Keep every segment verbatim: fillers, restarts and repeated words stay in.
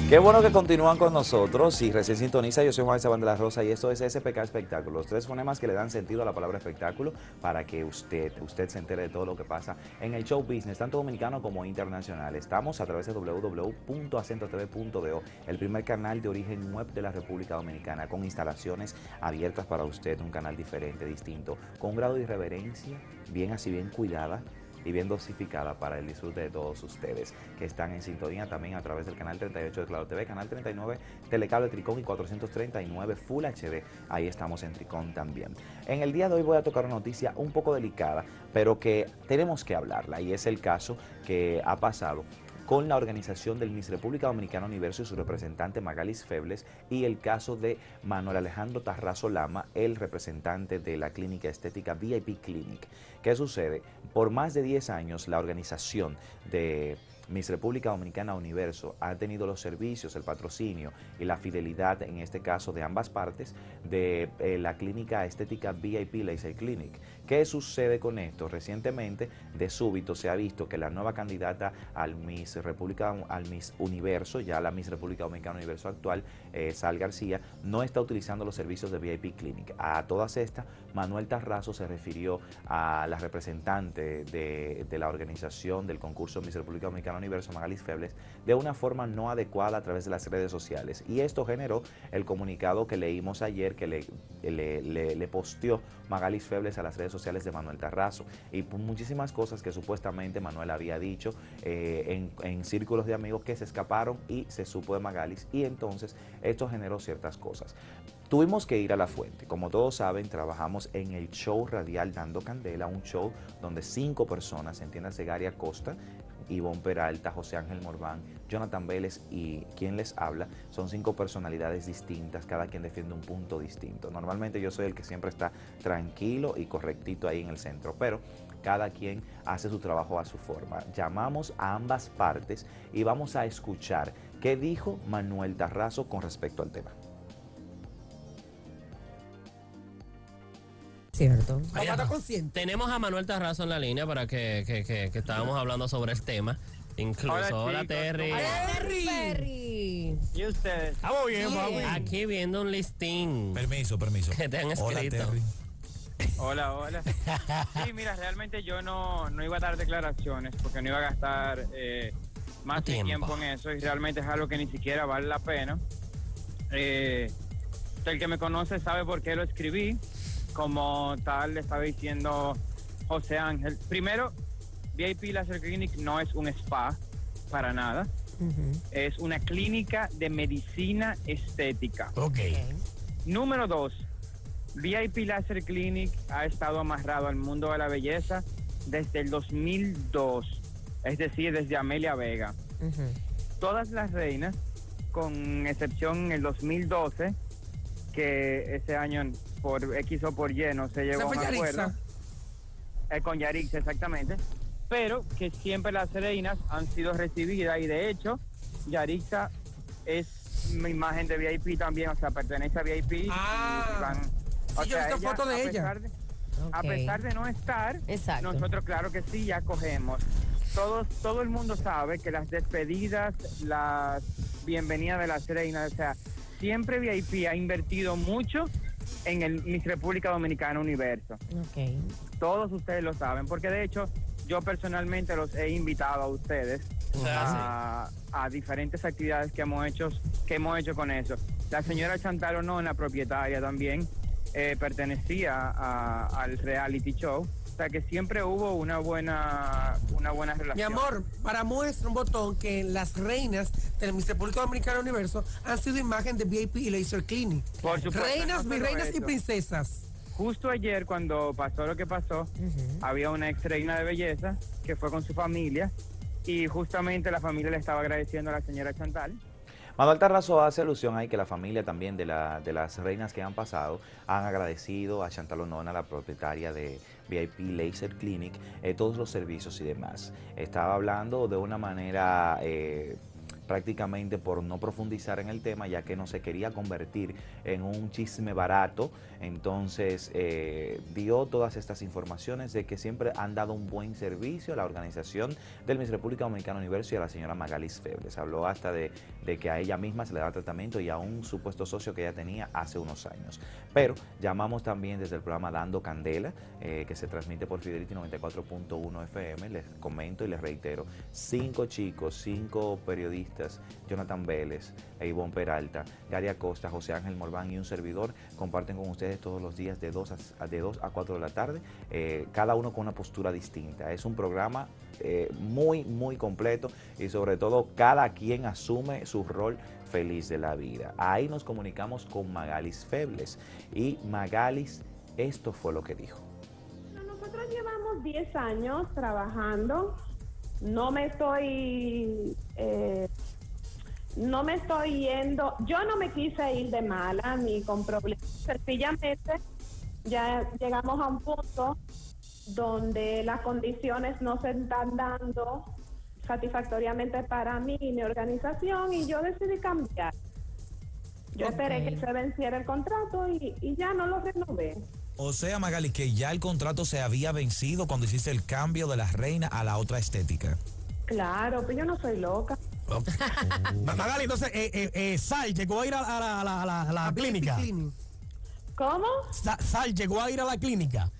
Qué bueno que continúan con nosotros. Si recién sintoniza, yo soy Juan Esteban de la Rosa y esto es S P K Espectáculos. Tres fonemas que le dan sentido a la palabra espectáculo para que usted, usted se entere de todo lo que pasa en el show business, tanto dominicano como internacional. Estamos a través de w w w punto acento t v punto do, el primer canal de origen web de la República Dominicana, con instalaciones abiertas para usted, un canal diferente, distinto, con un grado de irreverencia, bien así, bien cuidada y bien dosificada para el disfrute de todos ustedes que están en sintonía también a través del canal treinta y ocho de Claro T V, canal treinta y nueve Telecable Tricón y cuatrocientos treinta y nueve Full H D. Ahí estamos en Tricón también. En el día de hoy voy a tocar una noticia un poco delicada, pero que tenemos que hablarla, y es el caso que ha pasado con la organización del Miss República Dominicana Universo y su representante Magalis Febles, y el caso de Manuel Alejandro Tarrazo Lama, el representante de la clínica estética V I P Clinic. ¿Qué sucede? Por más de diez años la organización de Miss República Dominicana Universo ha tenido los servicios, el patrocinio y la fidelidad, en este caso de ambas partes, de eh, la clínica estética V I P Laser Clinic. ¿Qué sucede con esto? Recientemente, de súbito, se ha visto que la nueva candidata al Miss República, al Miss Universo, ya la Miss República Dominicana Universo actual, eh, Sal García, no está utilizando los servicios de V I P Clinic. A todas estas, Manuel Tarrazo se refirió a la representante de, de la organización del concurso Miss República Dominicana Universo, Magalis Febles, de una forma no adecuada a través de las redes sociales. Y esto generó el comunicado que leímos ayer, que le, le, le, le posteó Magalis Febles a las redes sociales de Manuel Tarrazo, y muchísimas cosas que supuestamente Manuel había dicho eh, en, en círculos de amigos que se escaparon y se supo de Magalis, y entonces esto generó ciertas cosas. Tuvimos que ir a la fuente. Como todos saben, trabajamos en el show radial Dando Candela, un show donde cinco personas, entiéndase Gary Acosta, Ivonne Peralta, José Ángel Morván, Jonathan Vélez y quien les habla, son cinco personalidades distintas, cada quien defiende un punto distinto. Normalmente yo soy el que siempre está tranquilo y correctito ahí en el centro, pero cada quien hace su trabajo a su forma. Llamamos a ambas partes y vamos a escuchar qué dijo Manuel Tarrazo con respecto al tema. Cierto. Tenemos a Manuel Tarrazo en la línea para que, que, que, que estábamos hablando sobre el tema. Incluso, hola, hola Terry. Hola, Terry. ¿Y ustedes? Estamos bien, papi. Aquí viendo un listín. Permiso, permiso. Que te han escrito. Hola, Terry. Hola, hola. Sí, mira, realmente yo no, no iba a dar declaraciones porque no iba a gastar eh, más tiempo. tiempo en eso, y realmente es algo que ni siquiera vale la pena. Eh, el que me conoce sabe por qué lo escribí. Como tal, le estaba diciendo José Ángel. Primero, V I P Laser Clinic no es un spa, para nada. Uh-huh. Es una clínica de medicina estética. Ok. okay. Número dos, V I P Laser Clinic ha estado amarrado al mundo de la belleza desde el dos mil dos, es decir, desde Amelia Vega. Uh-huh. Todas las reinas, con excepción en el dos mil doce, que ese año por X o por Y no se llegó a un acuerdo. Eh, con Yarix, exactamente. Pero que siempre las reinas han sido recibidas, y de hecho, Yarixa es mi imagen de V I P también, o sea, pertenece a V I P. Ah, y van, o sí, sea, yo he visto fotos de a ella. Pesar de, okay. A pesar de no estar, exacto, nosotros claro que sí, ya cogemos. Todos, todo el mundo sabe que las despedidas, las bienvenidas de las reinas, o sea, siempre V I P ha invertido mucho en el Miss República Dominicana Universo. Okay. Todos ustedes lo saben, porque de hecho yo personalmente los he invitado a ustedes a, a diferentes actividades que hemos hecho que hemos hecho con eso. La señora Chantal Ono, la propietaria también, eh, pertenecía a, al reality show. O sea que siempre hubo una buena una buena relación. Mi amor, para muestra un botón que las reinas del Miss República Dominicana Universo han sido imagen de V I P y Laser Clinic. Por supuesto, reinas, no virreinas eso. y princesas. Justo ayer, cuando pasó lo que pasó, uh-huh. había una ex reina de belleza que fue con su familia, y justamente la familia le estaba agradeciendo a la señora Chantal. Manuel Tarrazo hace alusión ahí que la familia también de, la, de las reinas que han pasado han agradecido a Chantal Onona, la propietaria de V I P Laser Clinic, eh, todos los servicios y demás. Estaba hablando de una manera eh, prácticamente por no profundizar en el tema, ya que no se quería convertir en un chisme barato. Entonces eh, dio todas estas informaciones de que siempre han dado un buen servicio a la organización del Miss República Dominicana Universo y a la señora Magalis Febles. Habló hasta de, de que a ella misma se le da tratamiento y a un supuesto socio que ella tenía hace unos años. Pero llamamos también desde el programa Dando Candela, eh, que se transmite por Fidelity noventa y cuatro punto uno F M. Les comento y les reitero, cinco chicos, cinco periodistas, Jonathan Vélez, Ivonne Peralta, Gary Acosta, José Ángel Morván y un servidor, comparten con ustedes todos los días de dos a, de dos a cuatro de la tarde, eh, cada uno con una postura distinta. Es un programa eh, muy, muy completo y sobre todo cada quien asume su rol feliz de la vida. Ahí nos comunicamos con Magalis Febles y Magalis, esto fue lo que dijo. Nosotros llevamos diez años trabajando, no me estoy... Eh, no me estoy yendo, yo no me quise ir de mala ni con problemas, sencillamente ya llegamos a un punto donde las condiciones no se están dando satisfactoriamente para mí y mi organización y yo decidí cambiar. Yo okay. esperé que se venciera el contrato y, y ya no lo renové. O sea, Magali, que ya el contrato se había vencido cuando hiciste el cambio de la reina a la otra estética. Claro, pues yo no soy loca. Okay. Magali, entonces, eh, eh, eh, Sal llegó a ir a, a la, a la, a la, a la a clínica. ¿Cómo? Sa, Sal llegó a ir a la clínica.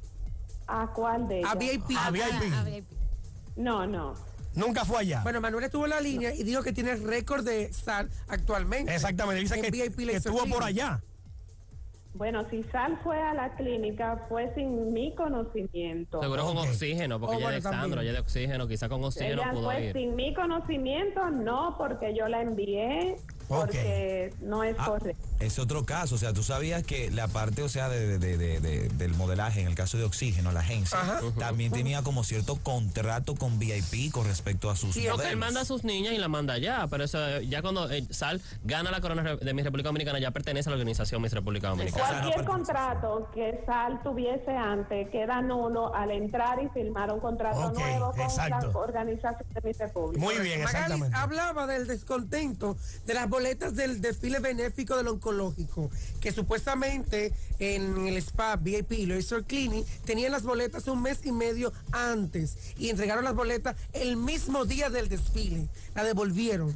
¿A cuál de ellas? A V I P. A V I P. A V I P. No, no. Nunca fue allá. Bueno, Manuel estuvo en la línea y dijo que tiene récord de Sal actualmente. Exactamente, dice que, que estuvo por allá. Bueno, si Sal fue a la clínica, fue sin mi conocimiento. Seguro con okay. oxígeno, porque oh, ella bueno, es de Alexandro, ella es de oxígeno, quizá con oxígeno ella pudo fue ir. Sin mi conocimiento, no, porque yo la envié, porque okay. no es ah, correcto. Es otro caso, o sea, tú sabías que la parte, o sea, de, de, de, de, del modelaje, en el caso de oxígeno, la agencia, Ajá. también uh-huh. tenía como cierto contrato con V I P con respecto a sus sí, modelos. Él manda a sus niñas y la manda allá, pero eso ya cuando eh, Sal gana la corona de Miss República Dominicana, ya pertenece a la organización Miss República Dominicana. Cualquier contrato que Sal tuviese antes queda nulo al entrar y firmar un contrato okay, nuevo con exacto. la organización de Miss República. Muy bien, Magali exactamente. hablaba del descontento de las boletas del desfile benéfico del oncológico, que supuestamente en el spa V I P Laser Clinic tenían las boletas un mes y medio antes y entregaron las boletas el mismo día del desfile. La devolvieron.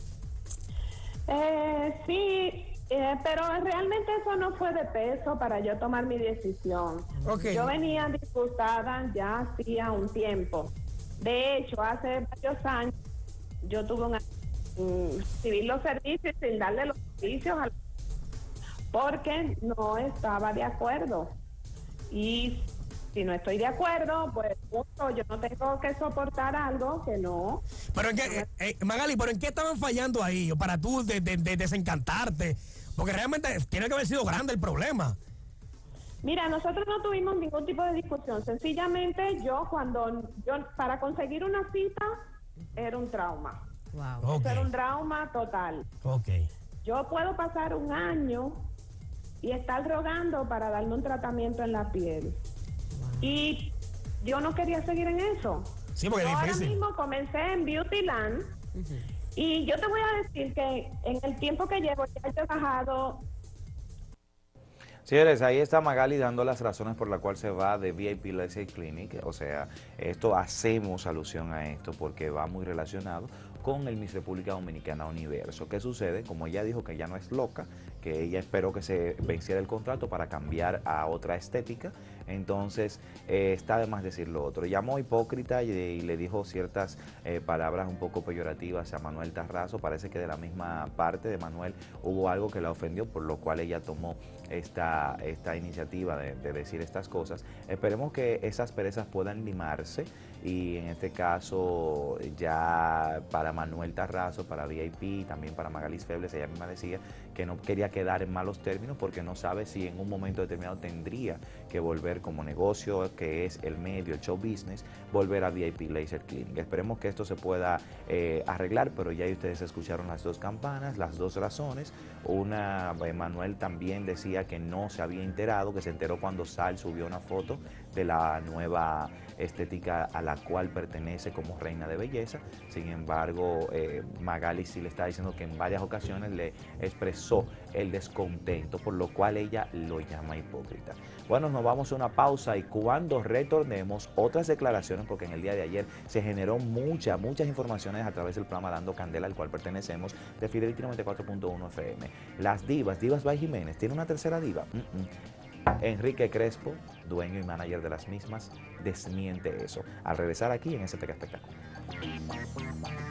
Eh, sí. Eh, pero realmente eso no fue de peso para yo tomar mi decisión. Okay. Yo venía disgustada ya hacía un tiempo. De hecho, hace varios años yo tuve un um, recibir los servicios sin darle los servicios a, porque no estaba de acuerdo. Y si no estoy de acuerdo, pues punto, yo no tengo que soportar algo que no. Pero en qué, eh, eh, Magali, ¿pero en qué estaban fallando ahí? Para tú de, de, de desencantarte. Porque realmente tiene que haber sido grande el problema. Mira, nosotros no tuvimos ningún tipo de discusión. Sencillamente yo cuando, yo para conseguir una cita, era un trauma. Wow. Okay. Era un trauma total. Okay. Yo puedo pasar un año y estar rogando para darme un tratamiento en la piel. Wow. Y yo no quería seguir en eso. Sí, porque yo es difícil. Ahora mismo comencé en Beautyland. Uh-huh. Y yo te voy a decir que en el tiempo que llevo ya he bajado. Señores, ahí está Magali dando las razones por las cuales se va de V I P Laser Clinic. O sea, esto hacemos alusión a esto porque va muy relacionado con el Miss República Dominicana Universo. ¿Qué sucede? Como ella dijo que ya no es loca, que ella esperó que se venciera el contrato para cambiar a otra estética, entonces eh, está de más decir lo otro. Llamó hipócrita y, y le dijo ciertas eh, palabras un poco peyorativas a Manuel Tarrazo. Parece que de la misma parte de Manuel hubo algo que la ofendió, por lo cual ella tomó esta, esta iniciativa de, de decir estas cosas. Esperemos que esas perezas puedan limarse y en este caso ya para Manuel Tarrazo, para V I P, también para Magalis Febles, ella misma decía que no quería quedar en malos términos porque no sabe si en un momento determinado tendría que volver como negocio, que es el medio, el show business, volver a V I P Laser Clinic. Esperemos que esto se pueda eh, arreglar, pero ya ustedes escucharon las dos campanas, las dos razones. Una, Manuel también decía que no se había enterado, que se enteró cuando Sal subió una foto de la nueva estética a la cual pertenece como reina de belleza. Sin embargo, eh, Magali sí le está diciendo que en varias ocasiones le expresó el descontento, por lo cual ella lo llama hipócrita. Bueno, nos vamos a una pausa y cuando retornemos, otras declaraciones, porque en el día de ayer se generó muchas, muchas informaciones a través del programa Dando Candela, al cual pertenecemos, de Fidelity noventa y cuatro punto uno F M. Las divas, Divas by Jiménez, ¿tiene una tercera diva? Mm -mm. Enrique Crespo, dueño y manager de las mismas, desmiente eso. Al regresar aquí en S P K Espectáculo.